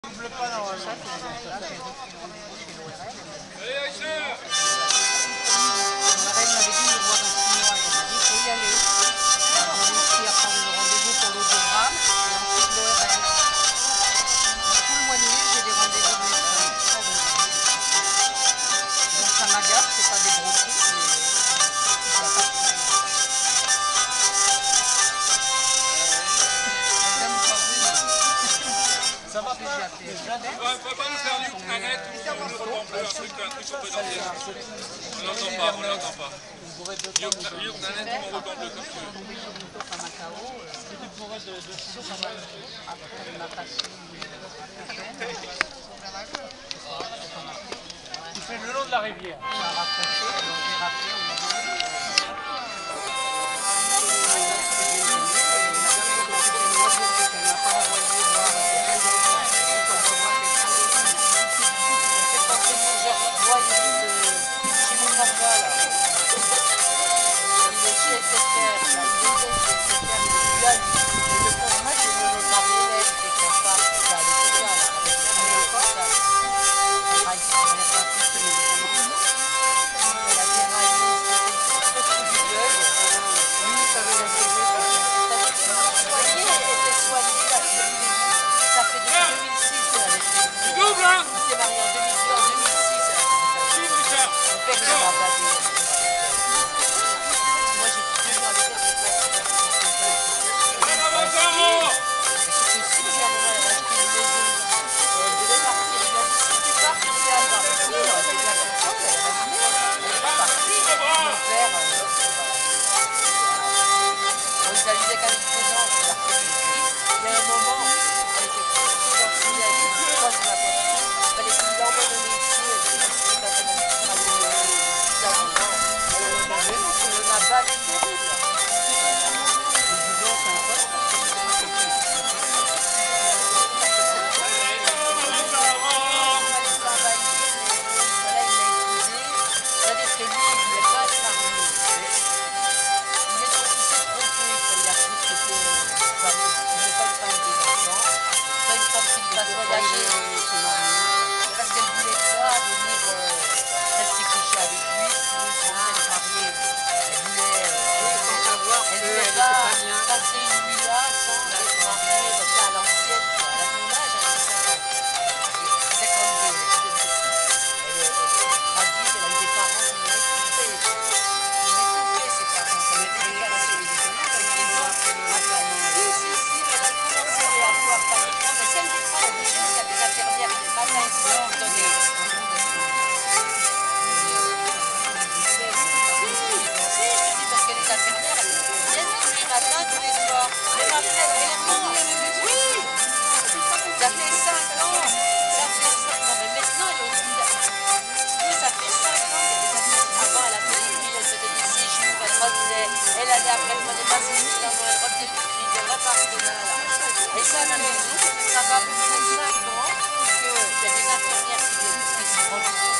double pas dans ça, c'est m'avait dit de voir un chinois, il m'a dit il faut y aller. J'ai réussi à prendre le rendez-vous pour l'audiogramme et ensuite l'ORL. Tout le mois de mai, j'ai des rendez-vous de médecin. Donc ça m'agace, c'est pas des gros trucs, mais ça va pas. On peut pas nous faire du planète ou le ruban bleu, un truc qu'on peut danser. On l'entend pas, on l'entend pas. Yuk Nanette ou ruban bleu comme tu veux. Tu fais le long de la rivière. on a rapproché, alors j'ai rappelé, on m'a dit et ça, ça va plus de 5 ans, puisqu'il y a des infirmières qui sont